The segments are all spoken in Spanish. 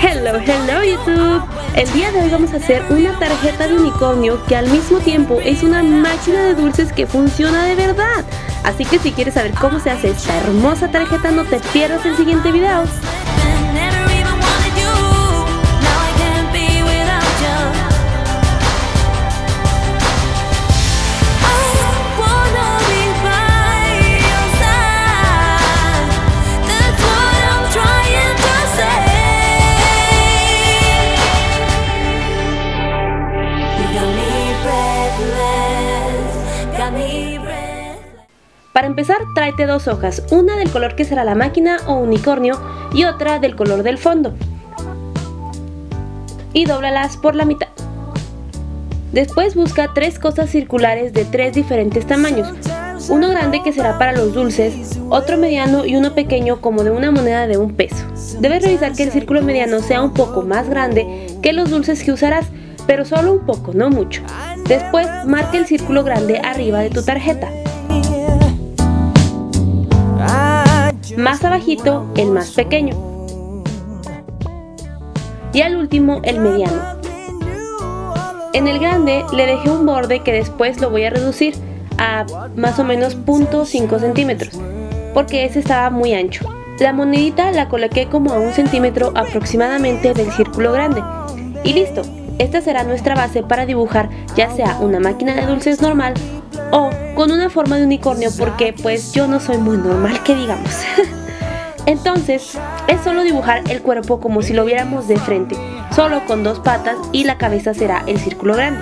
Hello YouTube. El día de hoy vamos a hacer una tarjeta de unicornio que al mismo tiempo es una máquina de dulces que funciona de verdad. Así que si quieres saber cómo se hace esta hermosa tarjeta, no te pierdas el siguiente video. Para empezar, tráete dos hojas, una del color que será la máquina o unicornio y otra del color del fondo. Y dóblalas por la mitad. Después busca tres cosas circulares de tres diferentes tamaños. Uno grande que será para los dulces, otro mediano y uno pequeño como de una moneda de 1 peso. Debes revisar que el círculo mediano sea un poco más grande que los dulces que usarás, pero solo un poco, no mucho. Después, marca el círculo grande arriba de tu tarjeta. Más abajito, el más pequeño. Y al último, el mediano. En el grande le dejé un borde que después lo voy a reducir a más o menos 0.5 centímetros, porque ese estaba muy ancho. La monedita la coloqué como a 1 centímetro aproximadamente del círculo grande. Y listo, esta será nuestra base para dibujar ya sea una máquina de dulces normal o con una forma de unicornio, porque pues yo no soy muy normal que digamos. Entonces es solo dibujar el cuerpo como si lo viéramos de frente, solo con 2 patas, y la cabeza será el círculo grande.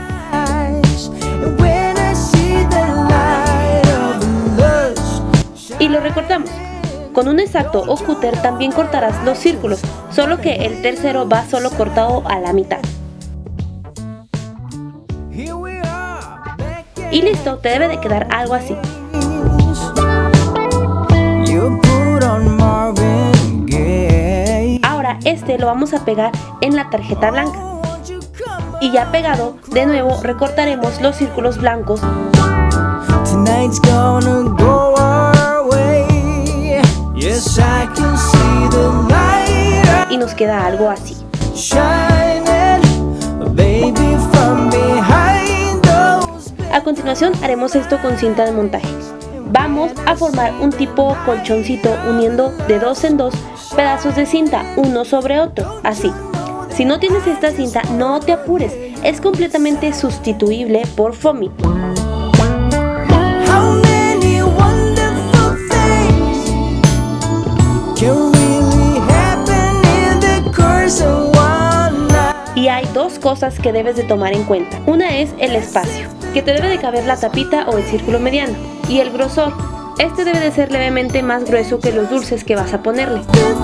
Y lo recortamos. Con un X-Acto o cúter también cortarás los círculos, solo que el tercero va solo cortado a la mitad. Y listo, te debe de quedar algo así. Ahora este lo vamos a pegar en la tarjeta blanca. Y ya pegado, de nuevo recortaremos los círculos blancos. Y nos queda algo así. A continuación haremos esto con cinta de montaje. Vamos a formar un tipo colchoncito uniendo de 2 en 2 pedazos de cinta, uno sobre otro, así. Si no tienes esta cinta, no te apures, es completamente sustituible por foamy. Y hay dos cosas que debes de tomar en cuenta. Una es el espacio, que te debe de caber la tapita o el círculo mediano, y el grosor. Este debe de ser levemente más grueso que los dulces que vas a ponerle.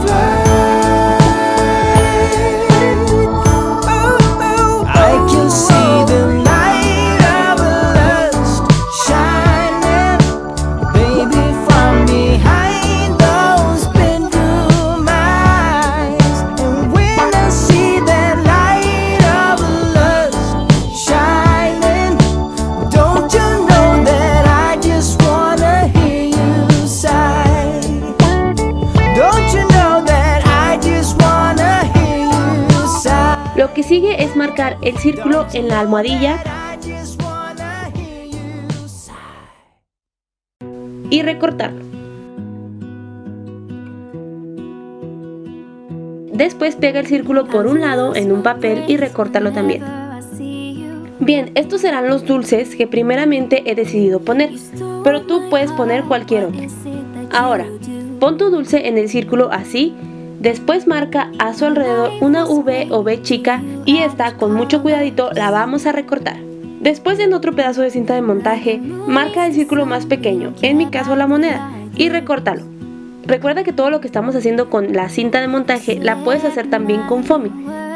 Lo que sigue es marcar el círculo en la almohadilla y recortarlo. Después pega el círculo por un lado en un papel y recórtalo también. Bien, estos serán los dulces que primeramente he decidido poner, pero tú puedes poner cualquier otro. Ahora, pon tu dulce en el círculo así. Después marca a su alrededor una V o B chica y esta, con mucho cuidadito, la vamos a recortar. Después, en otro pedazo de cinta de montaje, marca el círculo más pequeño, en mi caso la moneda, y recórtalo. Recuerda que todo lo que estamos haciendo con la cinta de montaje la puedes hacer también con foamy.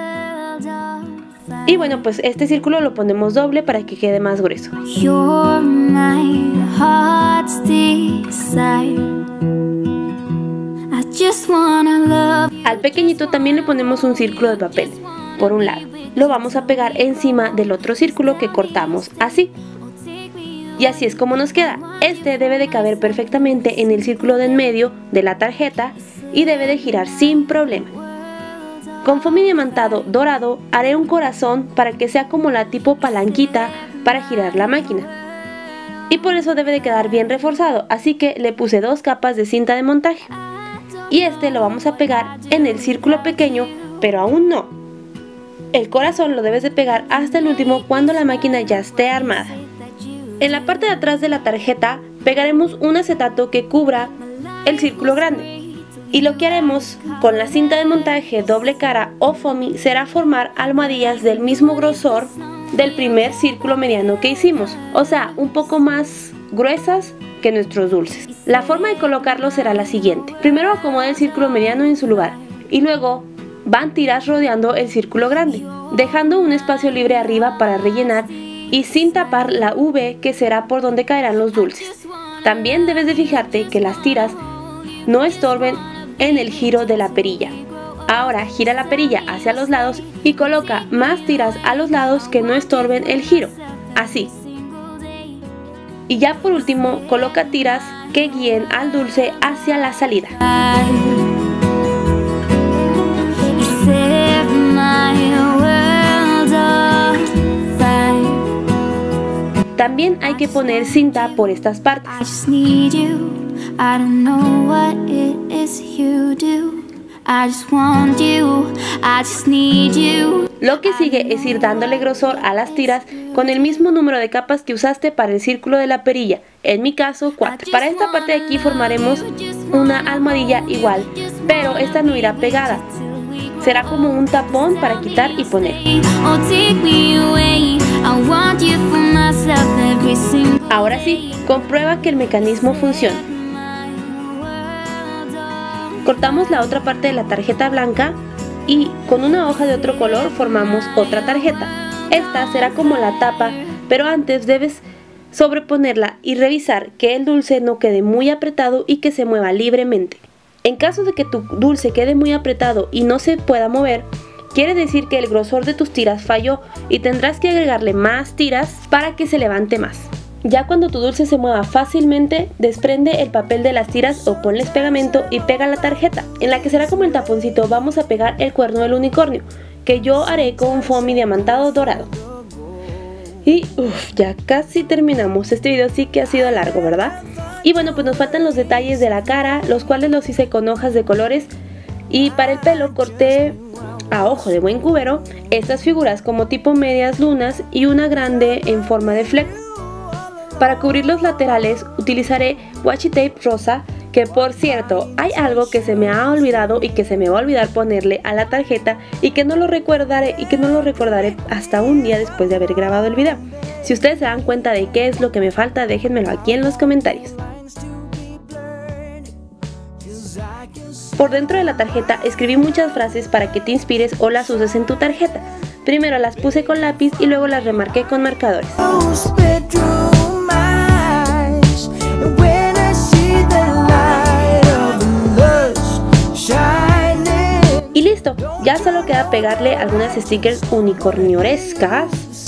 Y bueno, pues este círculo lo ponemos doble para que quede más grueso. Al pequeñito también le ponemos un círculo de papel por un lado. Lo vamos a pegar encima del otro círculo que cortamos así. Y así es como nos queda. Este debe de caber perfectamente en el círculo de en medio de la tarjeta y debe de girar sin problema. Con foamy diamantado dorado haré un corazón para que sea como la tipo palanquita para girar la máquina. Y por eso debe de quedar bien reforzado, así que le puse 2 capas de cinta de montaje. Y este lo vamos a pegar en el círculo pequeño, pero aún no. El corazón lo debes de pegar hasta el último cuando la máquina ya esté armada. En la parte de atrás de la tarjeta pegaremos un acetato que cubra el círculo grande. Y lo que haremos con la cinta de montaje doble cara o foamy será formar almohadillas del mismo grosor del primer círculo mediano que hicimos, o sea, un poco más gruesas que nuestros dulces. La forma de colocarlo será la siguiente: primero acomoda el círculo mediano en su lugar y luego van tiras rodeando el círculo grande, dejando un espacio libre arriba para rellenar y sin tapar la V, que será por donde caerán los dulces. También debes de fijarte que las tiras no estorben en el giro de la perilla. Ahora gira la perilla hacia los lados y coloca más tiras a los lados que no estorben el giro, así. Y ya por último coloca tiras que guíen al dulce hacia la salida. También hay que poner cinta por estas partes. Lo que sigue es ir dándole grosor a las tiras con el mismo número de capas que usaste para el círculo de la perilla, en mi caso 4. Para esta parte de aquí formaremos una almohadilla igual, pero esta no irá pegada, será como un tapón para quitar y poner. Ahora sí, comprueba que el mecanismo funciona. Cortamos la otra parte de la tarjeta blanca y con una hoja de otro color formamos otra tarjeta. Esta será como la tapa, pero antes debes sobreponerla y revisar que el dulce no quede muy apretado y que se mueva libremente. En caso de que tu dulce quede muy apretado y no se pueda mover, quiere decir que el grosor de tus tiras falló y tendrás que agregarle más tiras para que se levante más. Ya cuando tu dulce se mueva fácilmente, desprende el papel de las tiras o ponles pegamento y pega la tarjeta, en la que será como el taponcito. Vamos a pegar el cuerno del unicornio, que yo haré con un foamy diamantado dorado. Y ya casi terminamos. Este video sí que ha sido largo, ¿verdad? Y bueno, pues nos faltan los detalles de la cara, los cuales los hice con hojas de colores. Y para el pelo corté a ojo de buen cubero estas figuras como tipo medias lunas y una grande en forma de fleco. Para cubrir los laterales utilizaré washi tape rosa, que por cierto hay algo que se me ha olvidado y que se me va a olvidar ponerle a la tarjeta y que no lo recordaré hasta un día después de haber grabado el video. Si ustedes se dan cuenta de qué es lo que me falta, déjenmelo aquí en los comentarios. Por dentro de la tarjeta escribí muchas frases para que te inspires o las uses en tu tarjeta. Primero las puse con lápiz y luego las remarqué con marcadores. Y listo, ya solo queda pegarle algunas stickers unicorniorescas.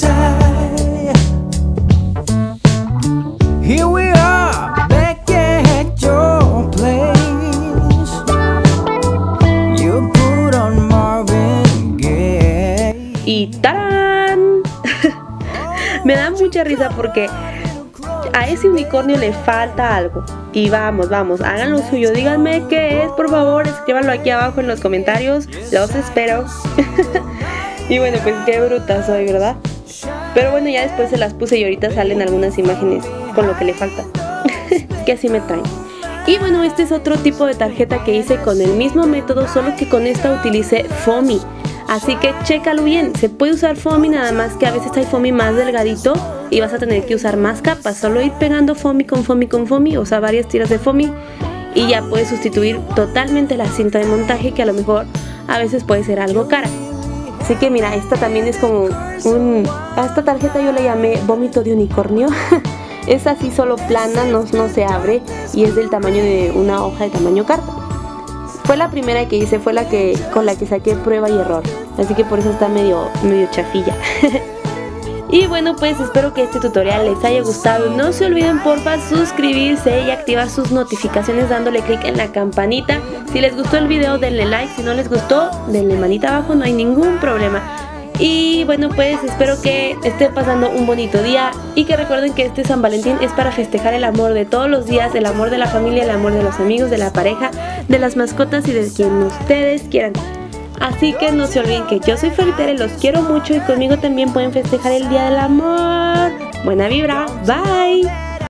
Y ¡tarán! Me da mucha risa porque a ese unicornio le falta algo. Y vamos, hagan lo suyo, díganme qué es, por favor, escríbanlo aquí abajo en los comentarios, los espero. Y bueno, pues qué bruta soy, ¿verdad? Pero bueno, ya después se las puse y ahorita salen algunas imágenes con lo que le falta. Que así me traen. Y bueno, este es otro tipo de tarjeta que hice con el mismo método, solo que con esta utilicé foamy. Así que chécalo bien, se puede usar foamy, nada más que a veces hay foamy más delgadito y vas a tener que usar más capas. Solo ir pegando foamy con foamy con foamy, o sea, varias tiras de foamy, y ya puedes sustituir totalmente la cinta de montaje, que a lo mejor a veces puede ser algo cara. Así que mira, esta también es como a esta tarjeta yo le llamé vómito de unicornio. Es así, solo plana, no se abre y es del tamaño de una hoja de tamaño carta. Fue la primera que hice, fue con la que saqué prueba y error, así que por eso está medio chafilla. Y bueno, pues espero que este tutorial les haya gustado. No se olviden porfa suscribirse y activar sus notificaciones dándole clic en la campanita. Si les gustó el video denle like, si no les gustó denle manita abajo, no hay ningún problema. Y bueno, pues espero que estén pasando un bonito día y que recuerden que este San Valentín es para festejar el amor de todos los días, el amor de la familia, el amor de los amigos, de la pareja, de las mascotas y de quien ustedes quieran. Así que no se olviden que yo soy Flor y Tere, los quiero mucho y conmigo también pueden festejar el Día del Amor. Buena vibra, bye.